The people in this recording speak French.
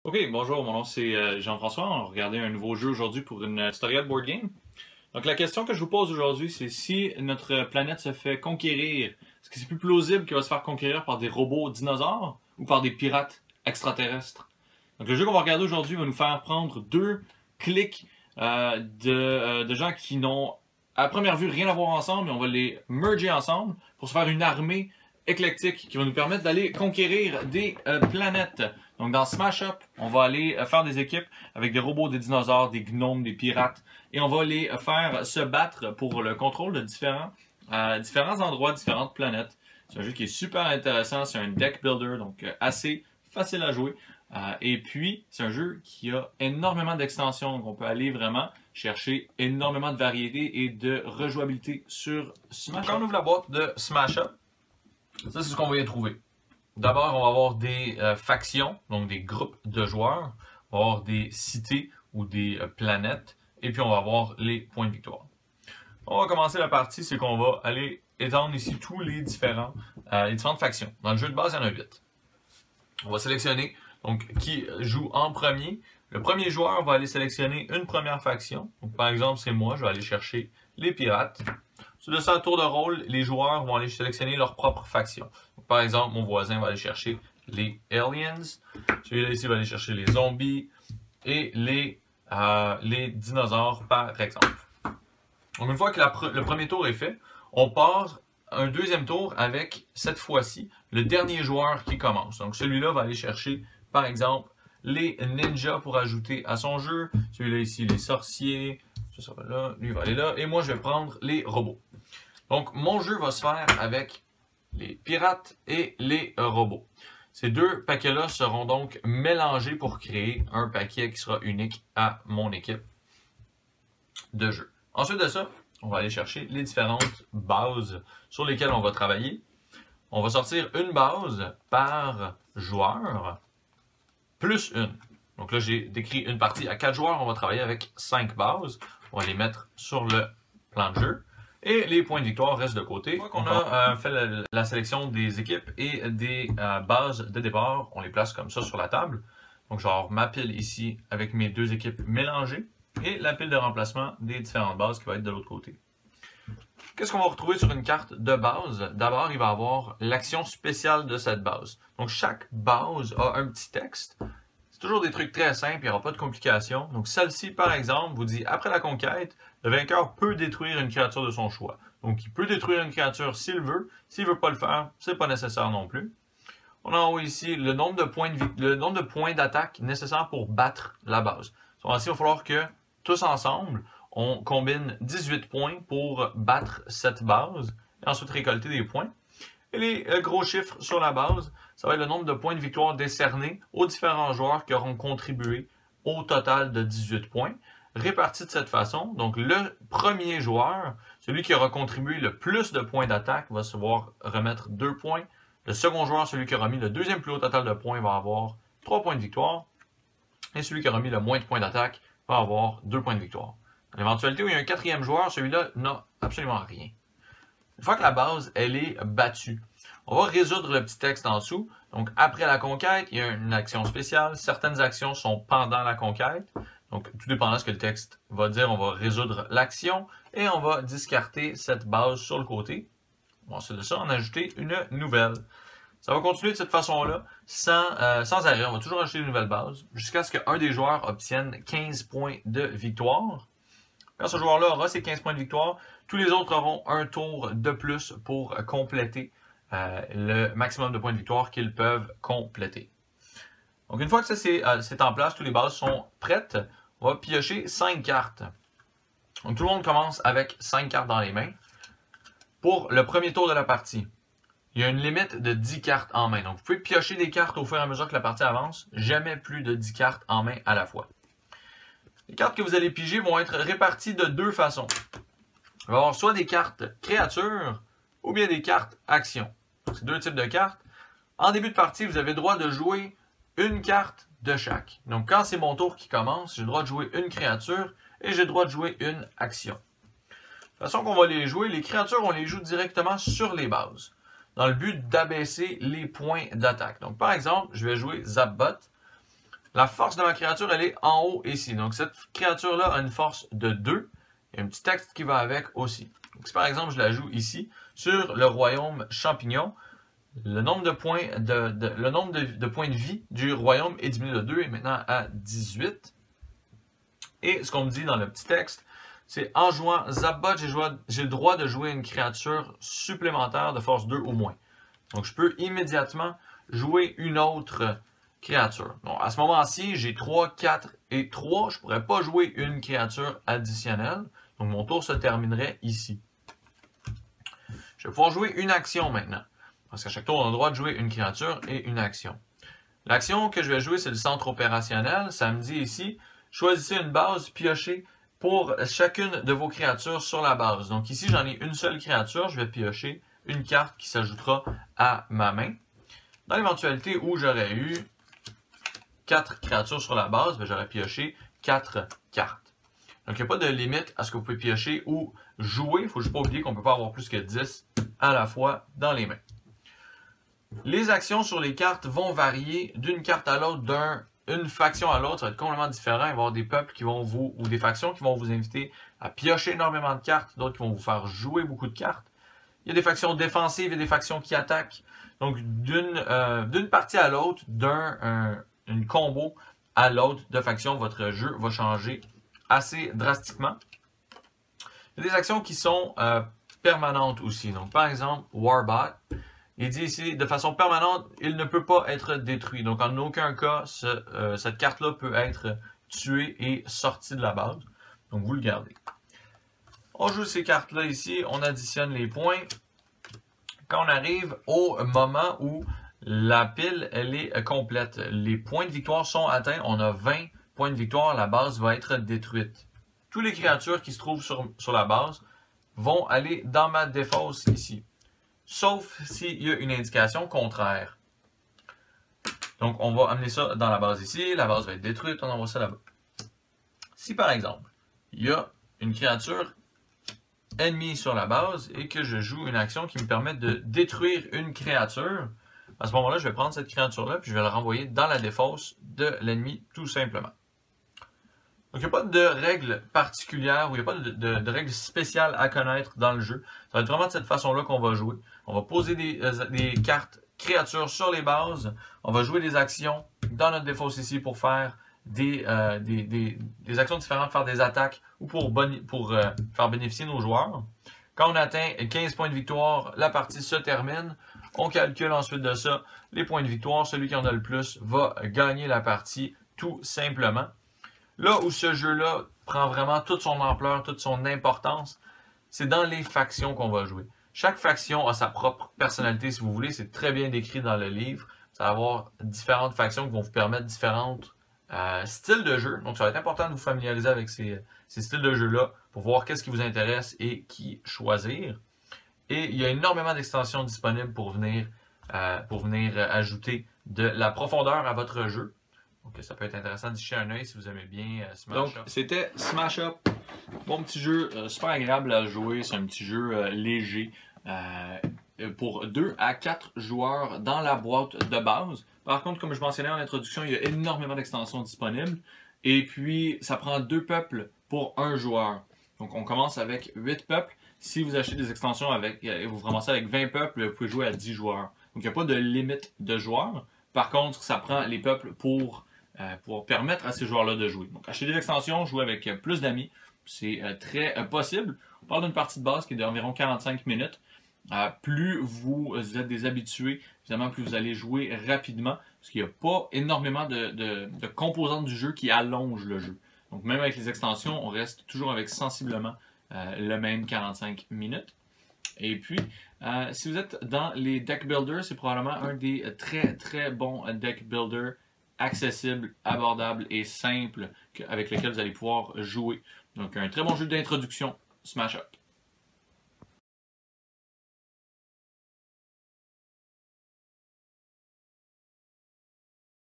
Ok, bonjour, mon nom c'est Jean-François. On va regarder un nouveau jeu aujourd'hui pour une tutoriel board game. Donc la question que je vous pose aujourd'hui, c'est si notre planète se fait conquérir, est-ce que c'est plus plausible qu'elle va se faire conquérir par des robots dinosaures ou par des pirates extraterrestres? Donc le jeu qu'on va regarder aujourd'hui va nous faire prendre deux clics de gens qui n'ont à première vue rien à voir ensemble, et on va les merger ensemble pour se faire une armée éclectique qui va nous permettre d'aller conquérir des planètes. Donc dans Smash Up, on va aller faire des équipes avec des robots, des dinosaures, des gnomes, des pirates, et on va les faire se battre pour le contrôle de différents endroits, différentes planètes. C'est un jeu qui est super intéressant, c'est un deck builder, donc assez facile à jouer. Et puis, c'est un jeu qui a énormément d'extensions, donc on peut aller vraiment chercher énormément de variétés et de rejouabilité sur Smash Up. Quand on ouvre la boîte de Smash Up, ça c'est ce qu'on va y trouver. D'abord, on va avoir des factions, donc des groupes de joueurs. On va avoir des cités ou des planètes. Et puis, on va avoir les points de victoire. On va commencer la partie, c'est qu'on va aller étendre ici tous les différentes factions. Dans le jeu de base, il y en a 8. On va sélectionner donc qui joue en premier. Le premier joueur va aller sélectionner une première faction. Donc, par exemple, c'est moi, je vais aller chercher les pirates. Sur de ça, à tour de rôle, les joueurs vont aller sélectionner leur propre faction. Donc, par exemple, mon voisin va aller chercher les aliens. Celui-là ici va aller chercher les zombies et les dinosaures, par exemple. Donc, une fois que le premier tour est fait, on part un deuxième tour avec, cette fois-ci, le dernier joueur qui commence. Donc, celui-là va aller chercher, par exemple, les ninjas pour ajouter à son jeu. Celui-là ici, les sorciers. Ça va là, lui va aller là. Et moi, je vais prendre les robots. Donc, mon jeu va se faire avec les pirates et les robots. Ces deux paquets-là seront donc mélangés pour créer un paquet qui sera unique à mon équipe de jeu. Ensuite de ça, on va aller chercher les différentes bases sur lesquelles on va travailler. On va sortir une base par joueur, plus une. Donc là, j'ai décrit une partie à 4 joueurs. On va travailler avec 5 bases. On va les mettre sur le plan de jeu. Et les points de victoire restent de côté. Une fois qu'on a fait la sélection des équipes et des bases de départ, on les place comme ça sur la table. Donc, genre ma pile ici avec mes deux équipes mélangées et la pile de remplacement des différentes bases qui va être de l'autre côté. Qu'est-ce qu'on va retrouver sur une carte de base? D'abord, il va y avoir l'action spéciale de cette base. Donc, chaque base a un petit texte. C'est toujours des trucs très simples, il n'y aura pas de complications. Donc, celle-ci, par exemple, vous dit, après la conquête, le vainqueur peut détruire une créature de son choix. Donc, il peut détruire une créature s'il veut. S'il ne veut pas le faire, c'est pas nécessaire non plus. On a en haut ici le nombre de points d'attaque nécessaires pour battre la base. Donc, ici, il va falloir que, tous ensemble, on combine 18 points pour battre cette base et ensuite récolter des points. Et les gros chiffres sur la base, ça va être le nombre de points de victoire décernés aux différents joueurs qui auront contribué au total de 18 points, répartis de cette façon. Donc, le premier joueur, celui qui aura contribué le plus de points d'attaque, va se voir remettre 2 points. Le second joueur, celui qui aura mis le deuxième plus haut total de points, va avoir 3 points de victoire. Et celui qui aura mis le moins de points d'attaque va avoir 2 points de victoire. Dans l'éventualité où il y a un quatrième joueur, celui-là n'a absolument rien. Une fois que la base, elle est battue, on va résoudre le petit texte en dessous. Donc, après la conquête, il y a une action spéciale. Certaines actions sont pendant la conquête. Donc, tout dépendant de ce que le texte va dire, on va résoudre l'action et on va discarter cette base sur le côté. Ensuite de ça, en ajouter une nouvelle. Ça va continuer de cette façon-là, sans arrêt. On va toujours ajouter une nouvelle base jusqu'à ce qu'un des joueurs obtienne 15 points de victoire. Quand ce joueur-là aura ses 15 points de victoire, tous les autres auront un tour de plus pour compléter le maximum de points de victoire qu'ils peuvent compléter. Donc, une fois que ça c'est en place, toutes les bases sont prêtes, on va piocher 5 cartes. Donc, tout le monde commence avec 5 cartes dans les mains. Pour le premier tour de la partie, il y a une limite de 10 cartes en main. Donc, vous pouvez piocher des cartes au fur et à mesure que la partie avance, jamais plus de 10 cartes en main à la fois. Les cartes que vous allez piger vont être réparties de deux façons. Il va y avoir soit des cartes créatures ou bien des cartes actions. C'est deux types de cartes. En début de partie, vous avez le droit de jouer une carte de chaque. Donc, quand c'est mon tour qui commence, j'ai le droit de jouer une créature et j'ai le droit de jouer une action. De la façon qu'on va les jouer, les créatures, on les joue directement sur les bases, dans le but d'abaisser les points d'attaque. Donc, par exemple, je vais jouer Zapbot. La force de ma créature, elle est en haut ici. Donc, cette créature-là a une force de 2. Il y a un petit texte qui va avec aussi. Donc, si par exemple, je la joue ici, sur le royaume champignon, le nombre de points de points de vie du royaume est diminué de 2 et maintenant à 18. Et ce qu'on me dit dans le petit texte, c'est en jouant Zapbot, j'ai le droit de jouer une créature supplémentaire de force 2 ou moins. Donc, je peux immédiatement jouer une autre créature. Donc, à ce moment-ci, j'ai 3, 4 et 3. Je ne pourrais pas jouer une créature additionnelle. Donc, mon tour se terminerait ici. Je vais pouvoir jouer une action maintenant. Parce qu'à chaque tour, on a le droit de jouer une créature et une action. L'action que je vais jouer, c'est le centre opérationnel. Ça me dit ici, choisissez une base, piochez pour chacune de vos créatures sur la base. Donc ici, j'en ai une seule créature. Je vais piocher une carte qui s'ajoutera à ma main. Dans l'éventualité où j'aurais eu 4 créatures sur la base, j'aurais pioché 4 cartes. Donc, il n'y a pas de limite à ce que vous pouvez piocher ou jouer. Il ne faut juste pas oublier qu'on ne peut pas avoir plus que 10 à la fois dans les mains. Les actions sur les cartes vont varier d'une carte à l'autre, d'une faction à l'autre. Ça va être complètement différent. Il va y avoir des peuples qui vont ou des factions qui vont vous inviter à piocher énormément de cartes, d'autres qui vont vous faire jouer beaucoup de cartes. Il y a des factions défensives et des factions qui attaquent. Donc, d'une partie à l'autre, d'une combo à l'autre de faction, votre jeu va changer assez drastiquement. Il y a des actions qui sont permanentes aussi. Donc, par exemple, Warbot, il dit ici, de façon permanente, il ne peut pas être détruit. Donc, en aucun cas, cette carte-là peut être tuée et sortie de la base. Donc, vous le gardez. On joue ces cartes-là ici, on additionne les points. Quand on arrive au moment où la pile, elle est complète, les points de victoire sont atteints, on a 20 points de victoire, la base va être détruite. Toutes les créatures qui se trouvent sur la base vont aller dans ma défausse ici. Sauf s'il y a une indication contraire. Donc, on va amener ça dans la base ici, la base va être détruite, on envoie ça là-bas. Si par exemple, il y a une créature ennemie sur la base et que je joue une action qui me permet de détruire une créature, à ce moment-là, je vais prendre cette créature-là et je vais la renvoyer dans la défausse de l'ennemi, tout simplement. Donc, il n'y a pas de règles particulières ou il n'y a pas de règles spéciales à connaître dans le jeu. Ça va être vraiment de cette façon-là qu'on va jouer. On va poser des cartes créatures sur les bases. On va jouer des actions dans notre défausse ici pour faire des actions différentes, faire des attaques ou pour faire bénéficier nos joueurs. Quand on atteint 15 points de victoire, la partie se termine. On calcule ensuite de ça les points de victoire. Celui qui en a le plus va gagner la partie tout simplement. Là où ce jeu-là prend vraiment toute son ampleur, toute son importance, c'est dans les factions qu'on va jouer. Chaque faction a sa propre personnalité, si vous voulez. C'est très bien décrit dans le livre. Ça va avoir différentes factions qui vont vous permettre différents styles de jeu. Donc, ça va être important de vous familiariser avec ces styles de jeu-là pour voir qu'est-ce qui vous intéresse et qui choisir. Et il y a énormément d'extensions disponibles pour venir ajouter de la profondeur à votre jeu. Donc, ça peut être intéressant d'y jeter un œil si vous aimez bien Smash Up. Donc, c'était Smash Up. Bon petit jeu, super agréable à jouer. C'est un petit jeu léger pour 2 à 4 joueurs dans la boîte de base. Par contre, comme je mentionnais en introduction, il y a énormément d'extensions disponibles. Et puis, ça prend 2 peuples pour 1 joueur. Donc, on commence avec 8 peuples. Si vous achetez des extensions vous ramassez avec 20 peuples, vous pouvez jouer à 10 joueurs. Donc, il n'y a pas de limite de joueurs. Par contre, ça prend les peuples pour permettre à ces joueurs-là de jouer. Donc, acheter des extensions, jouer avec plus d'amis, c'est très possible. On parle d'une partie de base qui est d'environ 45 minutes. Plus vous êtes des habitués, évidemment, plus vous allez jouer rapidement, parce qu'il n'y a pas énormément de composantes du jeu qui allongent le jeu. Donc, même avec les extensions, on reste toujours avec sensiblement le même 45 minutes. Et puis, si vous êtes dans les deck builders, c'est probablement un des très très bons deck builders accessibles, abordables et simples avec lesquels vous allez pouvoir jouer. Donc, un très bon jeu d'introduction, Smash Up.